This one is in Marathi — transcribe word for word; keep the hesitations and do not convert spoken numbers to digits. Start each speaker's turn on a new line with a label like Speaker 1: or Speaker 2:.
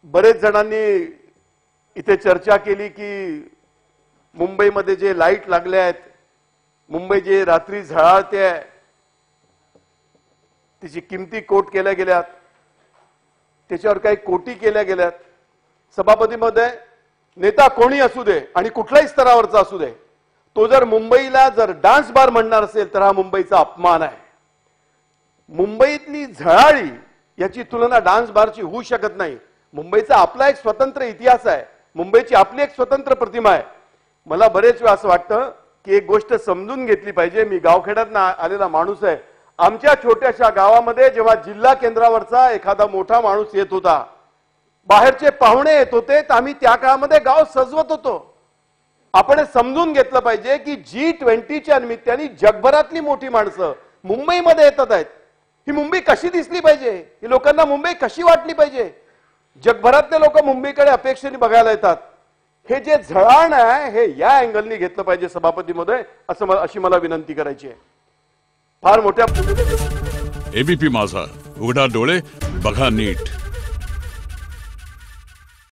Speaker 1: बरेच जणांनी इथे चर्चा केली की मुंबईमध्ये जे लाईट लागले आहेत, मुंबई जे रात्री झळाळते आहे, तिची किमती कोट केल्या गेल्यात, त्याच्यावर काही कोटी केल्या गेल्यात. सभापती महोदय, नेता कोणी असू दे आणि कुठल्याही स्तरावरचा असू दे, तो जर मुंबईला जर डान्स बार म्हणणार असेल तर हा मुंबईचा अपमान आहे. मुंबईतली झळाळी याची तुलना डान्स बारची होऊ शकत नाही. मुंबईचा आपला एक स्वतंत्र इतिहास आहे, मुंबईची आपली एक स्वतंत्र प्रतिमा आहे. मला बरेच वेळा असं वाटतं की एक गोष्ट समजून घेतली पाहिजे. मी गावखेड्यातून आलेला माणूस आहे. आमच्या छोट्याशा गावामध्ये जेव्हा जिल्हा केंद्रावरचा एखादा मोठा माणूस येत होता, बाहेरचे पाहुणे येत होते, तर आम्ही त्या काळामध्ये गाव सजवत होतो. आपण समजून घेतलं पाहिजे की जी ट्वेंटीच्या निमित्ताने जगभरातली मोठी माणसं मुंबईमध्ये येतात आहेत. ही मुंबई कशी दिसली पाहिजे, ही लोकांना मुंबई कशी वाटली पाहिजे, जगभरातले लोक मुंबईकडे अपेक्षेने बघायला येतात. हे जे झळाण आहे हे या अँगलनी घेतलं पाहिजे सभापती महोदय, असं अशी मला विनंती करायची आहे. फार मोठ्या
Speaker 2: एबीपी माझा, उघडा डोळे बघा नीट.